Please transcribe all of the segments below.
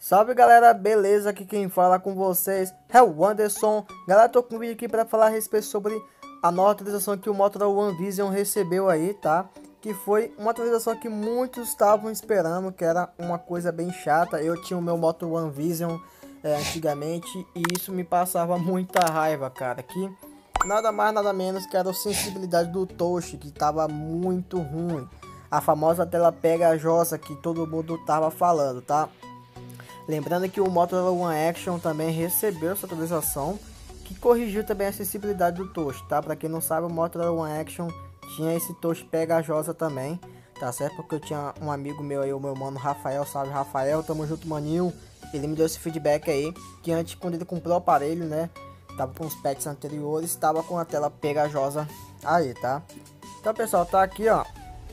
Salve galera, beleza? Aqui quem fala com vocês é o Anderson. Galera, tô com um vídeo aqui para falar a respeito sobre a nova atualização que o Motorola One Vision recebeu aí, tá? Que foi uma atualização que muitos estavam esperando, que era uma coisa bem chata. Eu tinha o meu Moto One Vision antigamente e isso me passava muita raiva, cara. Que nada mais nada menos que era a sensibilidade do touch, que tava muito ruim. A famosa tela pegajosa que todo mundo tava falando, tá? Lembrando que o Motorola One Action também recebeu essa atualização, que corrigiu também a acessibilidade do touch, tá? Para quem não sabe, o Motorola One Action tinha esse touch pegajosa também, tá certo? Porque eu tinha um amigo meu aí, o meu mano Rafael, salve Rafael, tamo junto maninho. Ele me deu esse feedback aí, que antes quando ele comprou o aparelho, né, tava com os patches anteriores, tava com a tela pegajosa aí, tá? Então pessoal, tá aqui ó,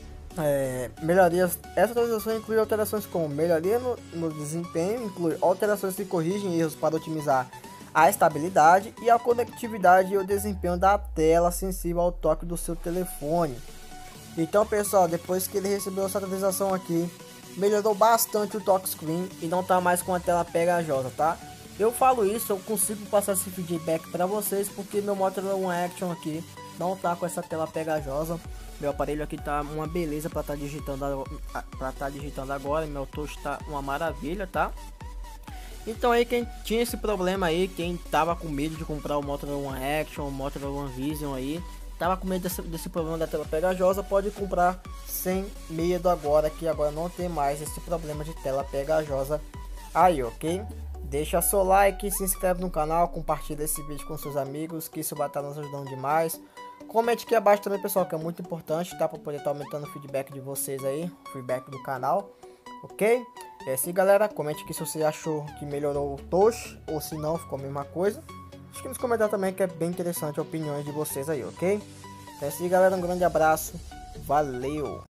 melhorias. Essa atualização inclui alterações como melhoria no desempenho, inclui alterações que corrigem erros para otimizar a estabilidade e a conectividade e o desempenho da tela sensível ao toque do seu telefone. Então pessoal, depois que ele recebeu essa atualização aqui, melhorou bastante o touchscreen e não tá mais com a tela pegajosa, tá? Eu falo isso, eu consigo passar esse feedback para vocês porque meu Motorola One Action aqui não tá com essa tela pegajosa. Meu aparelho aqui tá uma beleza para estar digitando agora. Meu touch tá uma maravilha, tá? Então aí quem tinha esse problema aí, quem tava com medo de comprar o Motorola One Action, o Motorola One Vision aí, tava com medo desse problema da tela pegajosa, pode comprar sem medo agora, que agora não tem mais esse problema de tela pegajosa aí, ok? Deixa seu like, se inscreve no canal, compartilha esse vídeo com seus amigos, que isso vai estar nos ajudando demais. Comente aqui abaixo também, pessoal, que é muito importante, tá? Para poder estar aumentando o feedback de vocês aí, o feedback do canal, ok? É assim, galera, comente aqui se você achou que melhorou o touch, ou se não, ficou a mesma coisa. Acho que nos comentários também, que é bem interessante a opinião de vocês aí, ok? É assim, galera, um grande abraço, valeu!